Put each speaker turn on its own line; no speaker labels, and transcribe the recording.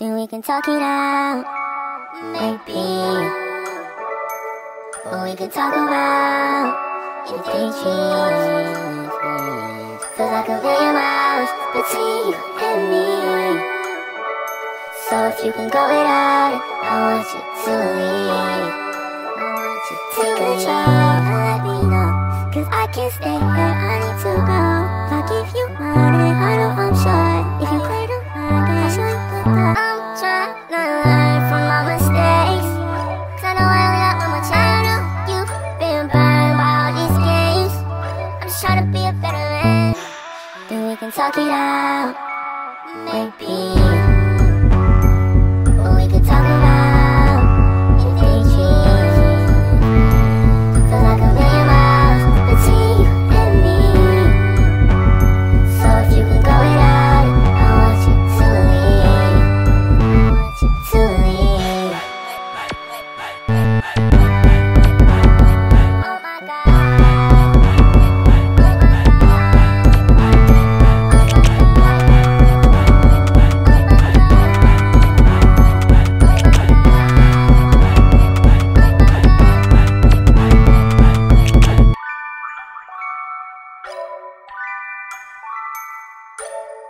then we can talk it out. Maybe, or we can talk about your daydreams. Feels like a million miles between you and me. So if you can go without it, I want you to leave. I want you to take control and let me know, 'cause I can't stay here, I need to go. If I give you mine, I know I'm sure. If you play the mind, I'll show you the door. I'm trying to learn from my mistakes, 'cause I know I only got one more channel. You've been burned by all these games. I'm just trying to be a better man. Then we can talk it out. Maybe, or we can talk about your daydreams. Feels like a million miles between you and me. So if you can go without it, I want you to leave. I want you to leave. Oh my God. Oh my God.